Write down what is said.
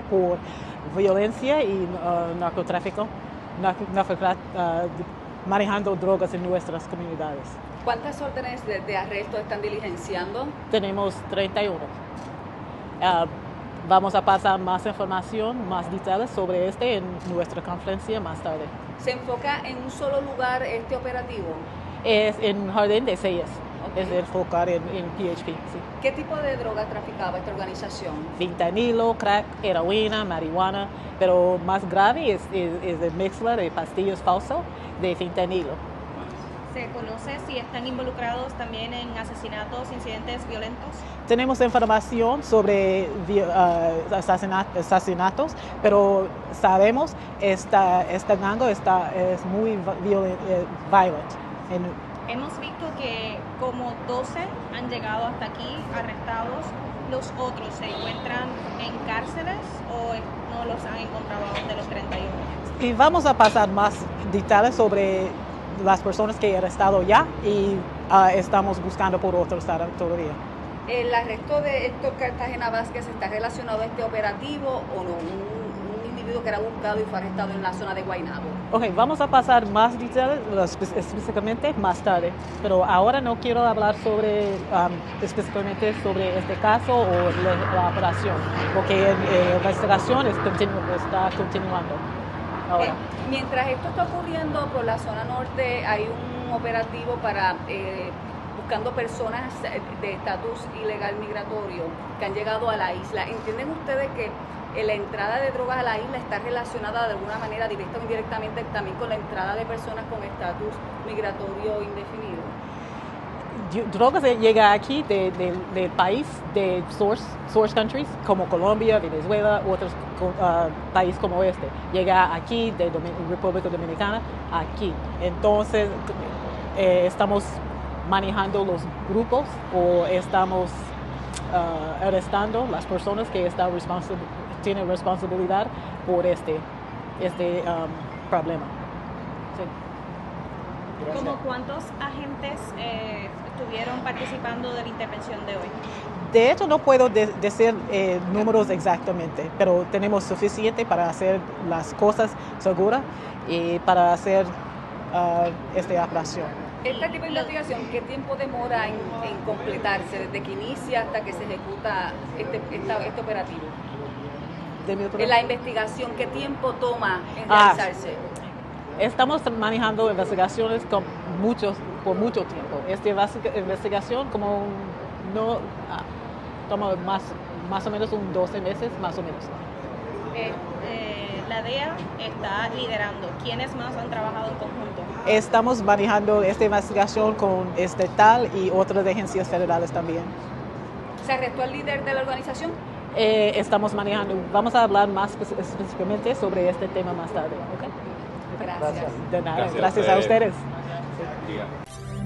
por violencia y narcotráfico, manejando drogas en nuestras comunidades. ¿Cuántas órdenes de arresto están diligenciando? Tenemos 31. Vamos a pasar más información, más detalles sobre en nuestra conferencia más tarde. ¿Se enfoca en un solo lugar este operativo? Es en Jardín de Sayas. Okay. Es enfocar en PHP. Sí. ¿Qué tipo de droga traficaba esta organización? Fentanilo, crack, heroína, marihuana, pero más grave es el mezcla de pastillas falsas de fentanilo. ¿Se conoce si están involucrados también en asesinatos, incidentes violentos? Tenemos información sobre asesinatos, pero sabemos este gango es muy violento. Hemos visto que como 12 han llegado hasta aquí arrestados. ¿Los otros se encuentran en cárceles o no los han encontrado de los 31? Y vamos a pasar más detalles sobre las personas que han arrestado ya y estamos buscando por otros todavía. ¿El arresto de Héctor Cartagena Vázquez está relacionado a este operativo o no? Un individuo que era buscado y fue arrestado en la zona de Guaynabo. Ok, vamos a pasar más detalles específicamente más tarde, pero ahora no quiero hablar específicamente sobre este caso o la operación, porque la investigación está continuando ahora. Mientras esto está ocurriendo por la zona norte, hay un operativo para buscando personas de estatus ilegal migratorio que han llegado a la isla. ¿Entienden ustedes que la entrada de drogas a la isla está relacionada de alguna manera, directa o indirectamente, también con la entrada de personas con estatus migratorio indefinido? Drogas llega aquí del país, de source countries, como Colombia, Venezuela, otros países como este. Llega aquí, de República Dominicana, aquí. Entonces, estamos manejando los grupos o estamos arrestando las personas que tienen responsabilidad por este problema. Sí. ¿Cómo cuántos agentes estuvieron participando de la intervención de hoy? De hecho, no puedo decir números exactamente, pero tenemos suficiente para hacer las cosas seguras y para hacer esta operación. Este tipo de investigación, ¿qué tiempo demora en completarse desde que inicia hasta que se ejecuta este operativo? En la investigación, ¿qué tiempo toma en realizarse? Estamos manejando investigaciones por mucho tiempo. Esta investigación toma más o menos 12 meses, más o menos. La DEA está liderando. ¿Quiénes más han trabajado en conjunto? Estamos manejando esta investigación con tal y otras agencias federales también. ¿Se arrestó al líder de la organización? Estamos manejando. Vamos a hablar más específicamente sobre este tema más tarde. ¿Okay? Gracias. De nada. Gracias a ustedes. Sí.